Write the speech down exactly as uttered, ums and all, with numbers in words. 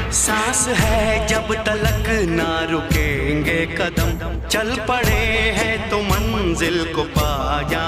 सांस है जब तलक ना रुकेंगे कदम, चल पड़े हैं तो मंजिल को पा